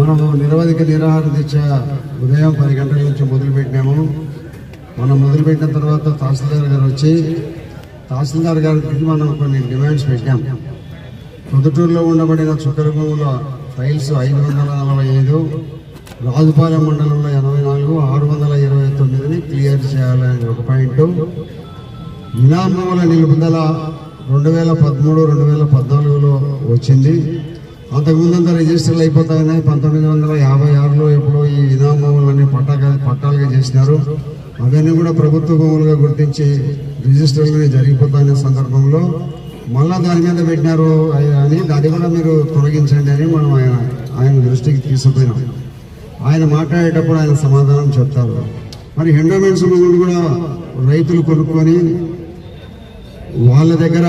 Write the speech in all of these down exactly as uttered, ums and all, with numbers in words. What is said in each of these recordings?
మనము నిరవధిక నిరాహార దీక్ష ఉదయం పది గంటల నుంచి మొదలుపెట్టినాము. మనం మొదలుపెట్టిన తర్వాత తహసీల్దార్ గారు వచ్చి తహసీల్దార్ గారికి మనం కొన్ని డిమాండ్స్ పెట్టాం. పొద్దుటూరులో ఉండబడిన చుక్కల భూముల ఫైల్స్ ఐదు వందల నలభై ఐదు, రాజుపాలెం మండలంలో ఎనభై నాలుగు, ఆరు వందల ఇరవై తొమ్మిదిని క్లియర్ చేయాలని ఒక పాయింట్. ఇనామూల నిలుపుదల రెండు వేల పదమూడు రెండు వేల పద్నాలుగులో వచ్చింది. అంతకుముందంతా రిజిస్టర్లు అయిపోతాయని పంతొమ్మిది వందల యాభై ఆరులో ఎప్పుడో ఈ ఇనామూలన్నీ పట్టా పట్టాలుగా చేసినారు. అవన్నీ కూడా ప్రభుత్వ భూములుగా గుర్తించి రిజిస్టర్లు జరిగిపోతాయనే సందర్భంలో మళ్ళా దాని మీద పెట్టినారు అని దాన్ని కూడా మీరు తొలగించండి అని మనం ఆయన ఆయన దృష్టికి తీసుకుపోయినాం. ఆయన మాట్లాడేటప్పుడు ఆయన సమాధానం చెప్తారు. మరి ఎండోమెంట్స్ భూములు కూడా రైతులు కొనుక్కొని వాళ్ళ దగ్గర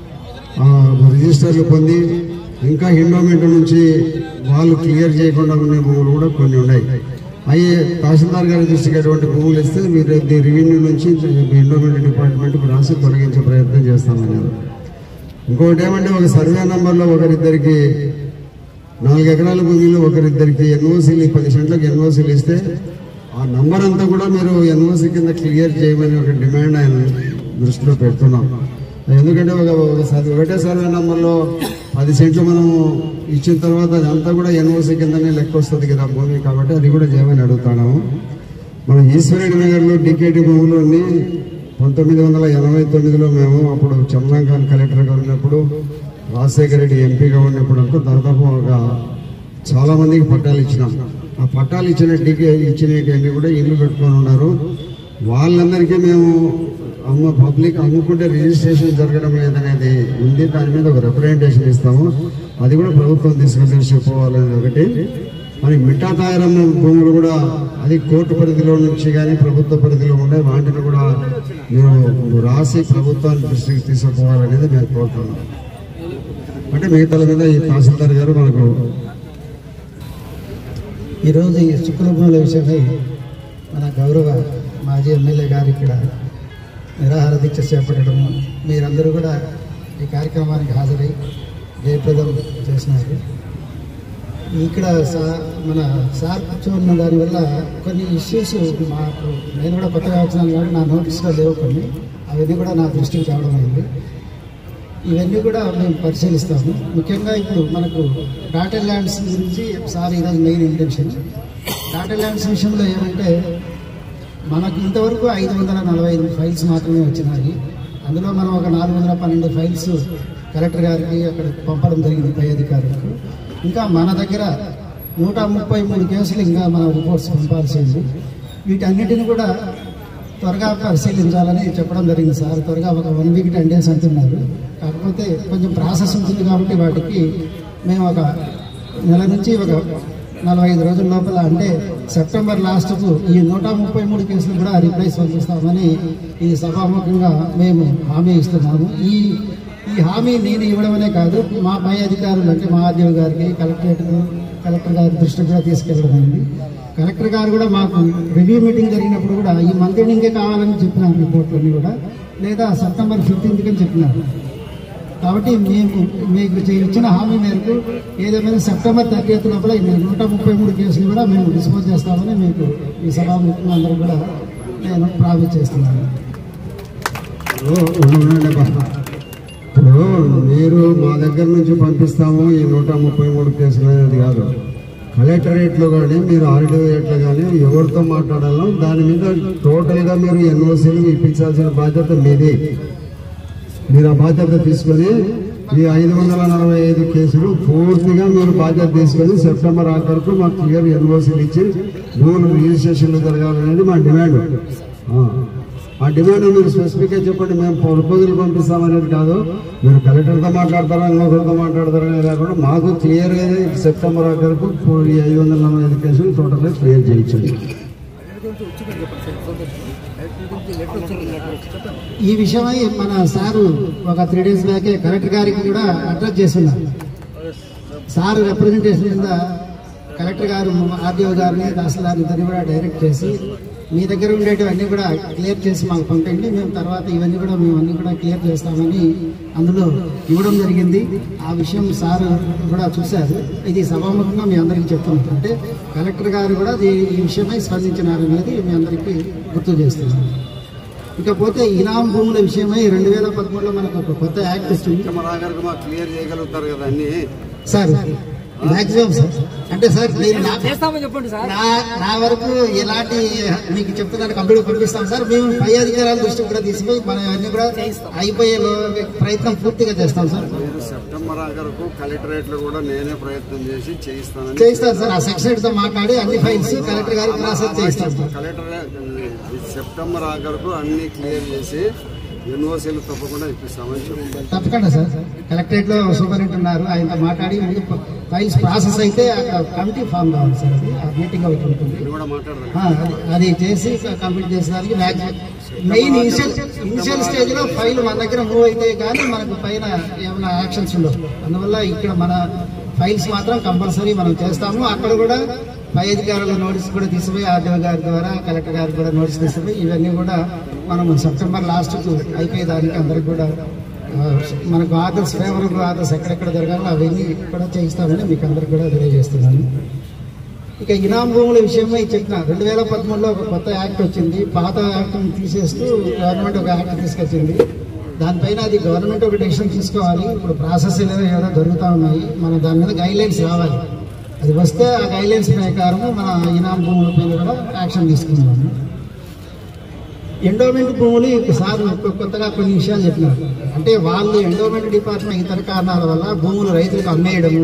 రిజిస్టర్లు పొంది ఇంకా ఎండోమెంట్ నుంచి వాళ్ళు క్లియర్ చేయకుండా ఉండే భూములు కూడా కొన్ని ఉన్నాయి. అయ్యే తహసీల్దార్ గారి దృష్టికి అటువంటి భూములు ఇస్తే మీరు రెవెన్యూ నుంచి ఎండోమెంట్ డిపార్ట్మెంట్కి రాసి తొలగించే ప్రయత్నం చేస్తామన్నారు. ఇంకొకటి ఏమంటే ఒక సర్వే నంబర్లో ఒకరిద్దరికి నాలుగు ఎకరాల భూమిలో ఒకరిద్దరికి ఎన్ఓసీలు పది సెంట్లకు ఎన్ఓసీలు ఇస్తే ఆ నంబర్ అంతా కూడా మీరు ఎన్ఓసీ కింద క్లియర్ చేయమని ఒక డిమాండ్ ఆయన దృష్టిలో పెడుతున్నాం. ఎందుకంటే ఒక ఒకటే సర్వే నంబర్లో పది సెంట్లు మనము ఇచ్చిన తర్వాత అదంతా కూడా ఎన్ఓసీ కిందనే లెక్క వస్తుంది కదా భూమి, కాబట్టి అది కూడా చేయమని అడుగుతున్నాము. మన ఈశ్వరెడ్డి నగర్లో డికేటి భూములని పంతొమ్మిది వందల ఎనభై తొమ్మిదిలో మేము అప్పుడు చంద్రం ఖాన్ కలెక్టర్గా ఉన్నప్పుడు, రాజశేఖర రెడ్డి ఎంపీగా ఉన్నప్పుడు అంటూ దాదాపు ఒక చాలా మందికి పట్టాలు ఇచ్చినాం. ఆ పట్టాలు ఇచ్చిన డికే ఇచ్చినవి కూడా ఇల్లు పెట్టుకొని ఉన్నారు. వాళ్ళందరికీ మేము అమ్మ పబ్లిక్ అమ్ముకుంటే రిజిస్ట్రేషన్ జరగడం లేదనేది ఉంది. దాని మీద ఒక రిప్రజెంటేషన్ ఇస్తాము. అది కూడా ప్రభుత్వం తీసుకొని చెప్పుకోవాలనేది ఒకటి. మరి మిఠా తాయారమ్మ భూములు కూడా అది కోర్టు పరిధిలో నుంచి కానీ ప్రభుత్వ పరిధిలో ఉండే వాటిని కూడా మీరు రాసి ప్రభుత్వాన్ని దృష్టికి తీసుకుపోవాలనేది మేము కోరుతున్నాం. అంటే మిగతాల మీద ఈ తహసీల్దార్ గారు మనకు ఈరోజు ఈ చుక్కల భూముల విషయమై మన గౌరవ మాజీ ఎమ్మెల్యే గారు ఇక్కడ నిరాహార దీక్ష చేపట్టడము, మీరందరూ కూడా ఈ కార్యక్రమానికి హాజరై జయప్రదం చేసినారు. ఇక్కడ సా మన సార్ కూర్చోన్న దానివల్ల కొన్ని ఇష్యూస్ మాకు నేను కూడా కొత్తగా వచ్చినాను కాబట్టి నా నోటీస్లో లేవు కొన్ని, అవన్నీ కూడా నా దృష్టికి రావడం అయింది. ఇవన్నీ కూడా మేము పరిశీలిస్తాము. ముఖ్యంగా ఇప్పుడు మనకు డాటెడ్ ల్యాండ్స్ గురించి సార్ ఈరోజు మెయిన్ ఇంటెన్షన్. డాటెడ్ ల్యాండ్స్ విషయంలో ఏమంటే మనకు ఇంతవరకు ఐదు వందల నలభై ఐదు ఫైల్స్ మాత్రమే వచ్చినాయి. అందులో మనం ఒక నాలుగు వందల పన్నెండు ఫైల్స్ కలెక్టర్ గారికి అక్కడ పంపడం జరిగింది పై అధికారులకు. ఇంకా మన దగ్గర నూట ముప్పై మూడు కేసులు ఇంకా మన రిపోర్ట్స్ పంపాల్సింది. వీటన్నిటిని కూడా త్వరగా పరిశీలించాలని చెప్పడం జరిగింది సార్. త్వరగా ఒక వన్ వీక్ టెన్ డేస్ అంటున్నారు. కాకపోతే కొంచెం ప్రాసెస్ ఉంటుంది కాబట్టి వాటికి మేము ఒక నెల నుంచి ఒక నలభై ఐదు రోజుల లోపల అంటే సెప్టెంబర్ లాస్ట్కు ఈ నూట ముప్పై మూడు కేసులు కూడా రిప్లైస్ పంపిస్తామని ఈ సభాముఖంగా మేము హామీ ఇస్తున్నాము. ఈ ఈ హామీ నేను ఇవ్వడమనే కాదు, మా పై అధికారులు అంటే మహాదేవ్ గారికి కలెక్టరేట్ కలెక్టర్ గారి దృష్టికి కూడా తీసుకెళ్ళడం అయింది. కలెక్టర్ గారు కూడా మాకు రివ్యూ మీటింగ్ జరిగినప్పుడు కూడా ఈ మంత్ ఎండింగే కావాలని చెప్పినారు రిపోర్ట్లన్నీ కూడా, లేదా సెప్టెంబర్ ఫిఫ్టీన్త్కి అని చెప్పినారు. కాబట్టి మేము మీకు ఇచ్చిన హామీ మేరకు ఏదేమైనా సెప్టెంబర్ థర్టీఎత్ లోపల నూట ముప్పై మూడు కేసులు కూడా మేము డిస్పోజ్ చేస్తామని మీకు ఈ సభాముఖంగా అందరూ కూడా నేను ప్రామిస్ చేస్తున్నాను. ఇప్పుడు మీరు మా దగ్గర నుంచి పంపిస్తాము ఈ నూట ముప్పై మూడు కేసులు అనేది కాదు, కలెక్టరేట్లో కానీ మీరు ఆర్డీఓట్లో కానీ ఎవరితో మాట్లాడాలో దాని మీద టోటల్గా మీరు ఎన్ఓసీలు ఇప్పించాల్సిన బాధ్యత మీది. మీరు ఆ బాధ్యత తీసుకొని ఈ ఐదు వందల నలభై ఐదు కేసులు పూర్తిగా మీరు బాధ్యత తీసుకొని సెప్టెంబర్ ఆఖరుకు మాకు క్లియర్ ఎన్ఓసీలు ఇచ్చి భూములు రిజిస్ట్రేషన్లు జరగాలనేది మా డిమాండ్. ఆ డిమాండ్ మీరు స్పెసిఫిక్గా చెప్పండి. మేము ప్రపోజల్ పంపిస్తామనేది కాదు, మీరు కలెక్టర్తో మాట్లాడతారా ఇంకొకరితో మాట్లాడతారా లేకుండా మాకు క్లియర్గా సెప్టెంబర్ ఆఖరుకు ఈ ఐదు వందల నలభై ఐదు కేసులు టోటల్గా క్లియర్ చేయించండి. ఈ విషయమై మన సారు ఒక త్రీ డేస్ బ్యాకే కలెక్టర్ గారికి కూడా అడ్రస్ చేస్తున్నారు. సార్ రిప్రజెంటేషన్ కింద కలెక్టర్ గారు ఆర్డీఓ గారిని తహసీల్దార్ ఇద్దరిని కూడా డైరెక్ట్ చేసి మీ దగ్గర ఉండేటివన్నీ కూడా క్లియర్ చేసి మాకు పంపండి, మేము తర్వాత ఇవన్నీ కూడా మేము అన్నీ కూడా క్లియర్ చేస్తామని అందులో ఇవ్వడం జరిగింది. ఆ విషయం సార్ కూడా చూశారు. ఇది సభాముఖంగా మీ అందరికీ చెప్తున్నాం. అంటే కలెక్టర్ గారు కూడా ఈ విషయమై స్పందించినారనేది మీ అందరికీ గుర్తు చేస్తున్నాం. ఇకపోతే ఇనాం భూముల విషయమై రెండు వేల పదమూడులో మనకు ఒక కొత్త యాక్ట్ వచ్చింది. క్లియర్ చేయగలుగుతారు కదా అన్ని సార్, మ్యాక్సిమం సార్. అంటే సార్ మీరు చెప్పండి సార్, నా వరకు ఎలాంటి మీకు చెప్తున్నాను కంప్లీట్ పంపిస్తాం సార్. మేము పై అధికారాల దృష్టికి కూడా తీసుకుపోయి మనం అన్ని కూడా అయిపోయే ప్రయత్నం పూర్తిగా చేస్తాం సార్. సెప్టెంబర్ ఆఖరుకు కలెక్టరేట్ లో కూడా నేనే ప్రయత్నం చేసి చేయిస్తాను చేయిస్తాను సార్. ఆ సెక్రటరీ తో మాట్లాడి అన్ని ఫైల్స్ కలెక్టర్ గారికి ప్రాసెస్ చేయిస్తాం సార్. కలెక్టర్ సెప్టెంబర్ ఆఖరుకు అన్ని క్లియర్ చేసి ఎన్ఓసీలు తప్పకుండా ఇప్పిస్తామని చెప్పి తప్పకుండా సార్. కలెక్టరేట్ లో సూపరింటెండెంట్ ఉన్నారు, ఆయనతో మాట్లాడి ఫైల్స్ ప్రాసెస్ అయితే కమిటీ ఫామ్ కావాలి సార్. అది ఆ మీటింగ్ ఒకటి ఉంటుంది, అది చేసి కంప్లీట్ చేసేదానికి మెయిన్ ఇనిషియల్ ఇనిషియల్ స్టేజ్ లో ఫైల్ మన దగ్గర మూవ్ అయితే కానీ మనకు పైన ఏమైనా యాక్షన్స్ ఉండవు. అందువల్ల ఇక్కడ మన ఫైల్స్ మాత్రం కంపల్సరీ మనం చేస్తాము. అక్కడ కూడా పై అధికారుల నోటీస్ కూడా తీసుకుపోయి ఆర్డీఓ గారి ద్వారా కలెక్టర్ గారికి కూడా నోటీస్ తీసుకుపోయి ఇవన్నీ కూడా మనం సెప్టెంబర్ లాస్ట్కు అయిపోయేదానికి అందరికి కూడా మనకు ఆర్డర్స్ ఫేవరబుల్ ఆర్డర్స్ ఎక్కడెక్కడ జరగాలో అవన్నీ కూడా చేయిస్తామని మీకు అందరికి కూడా తెలియజేస్తున్నాను. ఇక ఇనాం భూముల విషయమై చెప్పిన రెండు వేల పదమూడులో ఒక కొత్త యాక్ట్ వచ్చింది. పాత యాక్ట్ని తీసేస్తూ గవర్నమెంట్ ఒక యాక్ట్ తీసుకొచ్చింది. దానిపైన అది గవర్నమెంట్ ఒక డెసిషన్ తీసుకోవాలి. ఇప్పుడు ప్రాసెస్ ఏదో ఏదో జరుగుతూ ఉన్నాయి, మనం దాని మీద గైడ్ లైన్స్ రావాలి. అది వస్తే ఆ గైడ్ లైన్స్ ప్రకారము మన ఇనాం భూముల పైన కూడా యాక్షన్ తీసుకుందాము. ఎండోమెంట్ భూములు సార్ కొత్తగా కొన్ని విషయాలు చెప్పినారు. అంటే వాళ్ళు ఎండోమెంట్ డిపార్ట్మెంట్ ఇతర కారణాల వల్ల భూములు రైతులకు అమ్మేయడము,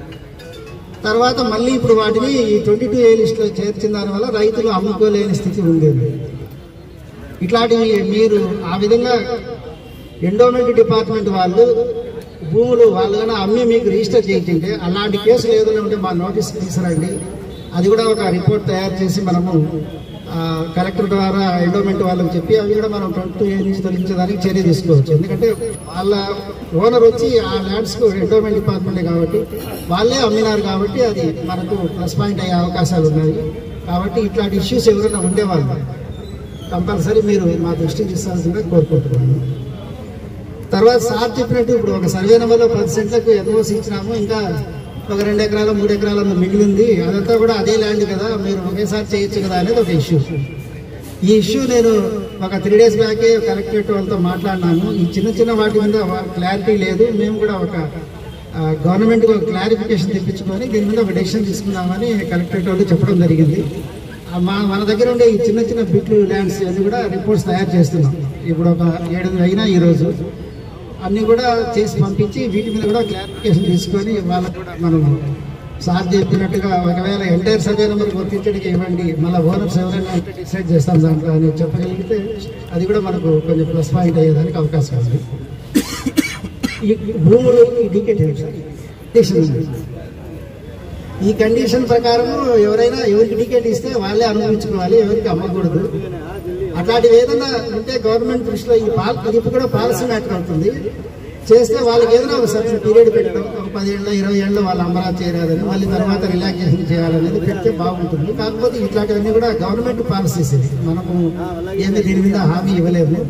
తర్వాత మళ్ళీ ఇప్పుడు వాటిని ట్వంటీ టూ ఏ లిస్టులో చేర్చిన దానివల్ల రైతులు అమ్ముకోలేని స్థితి ఉండేది. ఇట్లాంటివి మీరు ఆ విధంగా ఎండోమెంట్ డిపార్ట్మెంట్ వాళ్ళు భూములు వాళ్ళు కానీ అమ్మి మీకు రిజిస్టర్ చేయించింటే అలాంటి కేసులు ఏదైనా ఉంటే మా నోటీస్ తీసుకురండి. అది కూడా ఒక రిపోర్ట్ తయారు చేసి మనము కలెక్టర్ ద్వారా ఎండోమెంట్ వాళ్ళకి చెప్పి అవి కూడా మనం ట్వంటీ ఏ నుంచి తొలగించడానికి చర్య తీసుకోవచ్చు. ఎందుకంటే వాళ్ళ ఓనర్ వచ్చి ఆ ల్యాండ్స్కు ఎండోమెంట్ డిపార్ట్మెంటే కాబట్టి వాళ్ళే అమ్మినారు కాబట్టి అది మనకు ప్లస్ పాయింట్ అయ్యే అవకాశాలు ఉన్నాయి. కాబట్టి ఇట్లాంటి ఇష్యూస్ ఎవరైనా ఉండేవాళ్ళు కంపల్సరీ మీరు మా దృష్టికి తీసుకోవాల్సిందిగా కోరుకుంటున్నాను. తర్వాత సార్ చెప్పినట్టు ఇప్పుడు ఒక సర్వే నెంబర్లో పది సెంట్లకు ఎన్ఓసి ఇచ్చినాము, ఇంకా ఒక రెండు ఎకరాలు మూడు ఎకరాల మిగిలింది, అదంతా కూడా అదే ల్యాండ్ కదా, మీరు ఒకేసారి చేయొచ్చు కదా అనేది ఒక ఇష్యూ. ఈ ఇష్యూ నేను ఒక త్రీ డేస్ బ్యాకే కలెక్టరేట్ వాళ్ళతో మాట్లాడినాను. ఈ చిన్న చిన్న వాటి మీద క్లారిటీ లేదు, మేము కూడా ఒక గవర్నమెంట్ ఒక క్లారిఫికేషన్ తెప్పించుకొని దీని మీద ఒక డెసిషన్ తీసుకున్నామని కలెక్టరేట్ వాళ్ళు చెప్పడం జరిగింది. మా మన దగ్గర ఉండే ఈ చిన్న చిన్న బిట్లు ల్యాండ్స్ అన్ని కూడా రిపోర్ట్స్ తయారు చేస్తున్నాం. ఇప్పుడు ఒక ఏడు అయినా ఈరోజు అన్నీ కూడా చేసి పంపించి వీటి మీద కూడా క్లారిఫికేషన్ తీసుకొని వాళ్ళకు కూడా మనం సార్ చెప్పినట్టుగా ఒకవేళ ఎంటైర్ సర్వే నెంబర్ గుర్తించడానికి ఇవ్వండి, మళ్ళీ ఓనర్స్ ఎవరైనా డిసైడ్ చేస్తాం దాంట్లో అని చెప్పగలిగితే అది కూడా మనకు కొంచెం ప్లస్ పాయింట్ అయ్యేదానికి అవకాశం ఉంది. ఈ భూములు ఈ డికెట్ ఈ కండిషన్ ప్రకారం ఎవరైనా ఎవరికి టికెట్ ఇస్తే వాళ్ళే అనుభవించుకోవాలి, ఎవరికి అమ్మకూడదు. అట్లాంటివి ఏదైనా ఉంటే గవర్నమెంట్ దృష్టిలో ఈ పాల ఇది కూడా పాలసీ మ్యాటర్ అవుతుంది. చేస్తే వాళ్ళకి ఏదైనా ఒక సర్టన్ పీరియడ్ పెట్టడం, ఒక పది ఏళ్ళ ఇరవై ఏళ్ళు వాళ్ళు అమరా చేయరాదని మళ్ళీ తర్వాత రిలాక్సేషన్ చేయాలనేది పెడితే బాగుంటుంది. కాకపోతే ఇట్లాంటివన్నీ కూడా గవర్నమెంట్ పాలసీస్, ఇది మనము ఏమీ దీని మీద హామీ ఇవ్వలేము.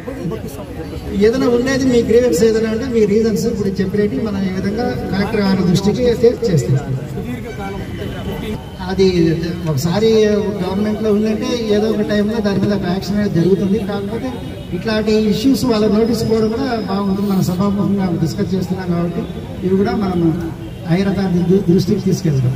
ఏదైనా ఉండేది మీ గ్రీవెన్స్ ఏదైనా అంటే మీ రీజన్స్ ఇప్పుడు చెప్పినట్టు మనం ఈ విధంగా కలెక్టర్ గారి దృష్టికి చేస్తున్నాం. అది ఒకసారి గవర్నమెంట్లో ఉందంటే ఏదో ఒక టైంలో దాని మీద యాక్షన్ అనేది జరుగుతుంది. కాకపోతే ఇట్లాంటి ఇష్యూస్ వాళ్ళ నోటీస్ పోవడం కూడా బాగుంటుంది. మన సభాముఖంగా డిస్కస్ చేస్తున్నాం కాబట్టి ఇవి కూడా మనం హైర్ అథారిటీ దృష్టికి తీసుకెళ్తాం.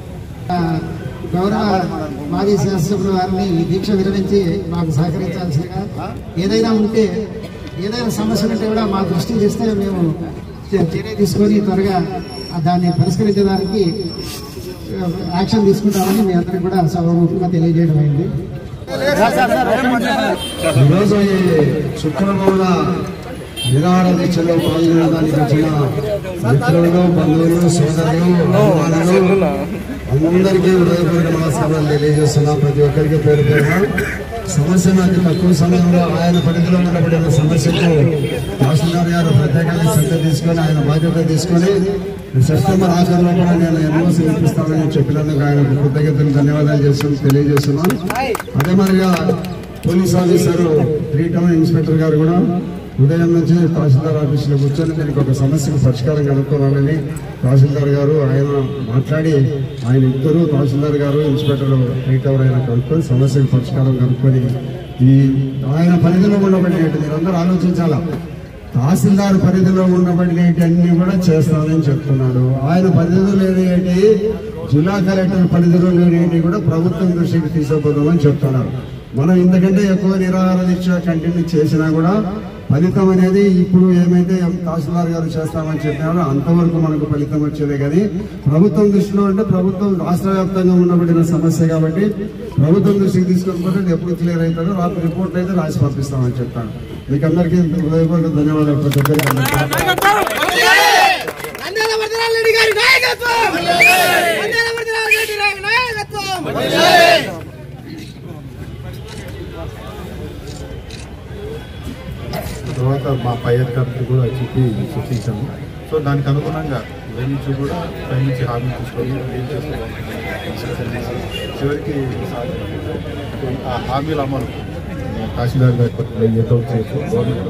గౌరవ మాజీ శాసనసభ్యుల వారిని ఈ దీక్ష విరమించి మాకు సహకరించాల్సిందిగా, ఏదైనా ఉంటే ఏదైనా సమస్యలు ఉంటే కూడా మా దృష్టికి తెస్తే మేము చర్య తీసుకొని త్వరగా దాన్ని పరిష్కరించడానికి యాక్షన్ తీసుకుంటామని మీ అందరికి కూడా సభాముఖంగా తెలియజేయడం అయింది. ఈరోజు ఈ శుక్రవార నిరాహార దీక్షలో పాల్గొనడానికి వచ్చిన మిత్రులు, బంధువులు, సోదరులు, అభిమానులు అందరికీ హృదయపూర్వక నమస్కారాలు తెలియజేస్తున్నా. ప్రతి ఒక్కరికి పేరు పేరున సమస్యను అతి తక్కువ సమయంలో ఆయన పరిధిలో ఉండబడిన సమస్యకు తహసీల్దార్ గారు ప్రత్యేకంగా శ్రద్ధ తీసుకొని ఆయన బాధ్యత తీసుకొని సెప్టెంబర్ ఆఖరిలో కూడా నేను ఎన్ఓసీ ఇప్పిస్తానని చెప్పినందుకు ఆయన కృతజ్ఞతలు ధన్యవాదాలు చేస్తూ తెలియజేస్తున్నాను. అదే మాదిరిగా police officer three town inspector గారు కూడా ఉదయం నుంచి తహసీల్దార్ ఆఫీసులో కూర్చొని దీనికి ఒక సమస్యకు పరిష్కారం కనుక్కోవాలని తహసీల్దార్ గారు ఆయన మాట్లాడి ఆయన ఇద్దరు తహసీల్దార్ గారు ఇన్స్పెక్టర్ త్రీ టౌన్ ఆయన కనుక్కొని సమస్యకు పరిష్కారం కనుక్కొని ఈ ఆయన పరిధిలో ఉండబడినట్టు మీరందరూ ఆలోచించాలా. తహసీల్దార్ పరిధిలో ఉండబడినటి అన్ని కూడా చేస్తానని చెప్తున్నాడు. ఆయన పరిధిలో లేని జిల్లా కలెక్టర్ పరిధిలో లేని కూడా ప్రభుత్వం దృష్టికి తీసుకుపోదామని చెప్తున్నారు. మనం ఇంతకంటే ఎక్కువ నిరాహార దీక్ష కంటిన్యూ చేసినా కూడా ఫలితం అనేది ఇప్పుడు ఏమైతే తహసీల్దార్ గారు చేస్తామని చెప్పినారో అంతవరకు మనకు ఫలితం వచ్చేదే. కానీ ప్రభుత్వం దృష్టిలో అంటే ప్రభుత్వం రాష్ట్ర వ్యాప్తంగా ఉండబడిన సమస్య కాబట్టి ప్రభుత్వం దృష్టికి తీసుకొని పోతే ఎప్పుడు క్లియర్ అవుతుందో రాత్రి రిపోర్ట్ అయితే రాసి పంపిస్తామని చెప్తాను. మీకు అందరికీ హృదయపూర్వక ధన్యవాదాలు. తర్వాత మా పై అధికారులు కూడా చెప్పి సూచించాము. సో దానికి అనుగుణంగా ఇక్కడి నుంచి కూడా పై నుంచి హామీ తీసుకొని ఏం చేసుకోవాలి చివరికి ఆ హామీల అమలు తహసీల్దార్ గారి ఏదో చేయొచ్చు.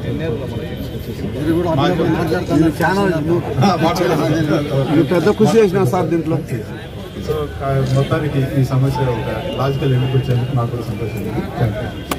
పెద్ద కృషి చేసిన సార్ దీంట్లో. సో మొత్తానికి ఈ సమస్య ఒక లాజికల్ ఎందుకు వచ్చేందుకు నాకు కూడా సంతోషం. Thank you.